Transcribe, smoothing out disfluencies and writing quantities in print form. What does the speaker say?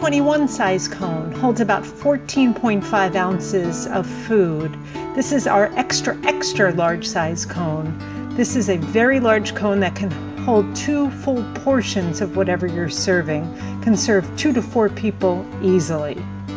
K21 size cone holds about 14.5 ounces of food. This is our extra, extra large size cone. This is a very large cone that can hold 2 full portions of whatever you're serving. Can serve 2 to 4 people easily.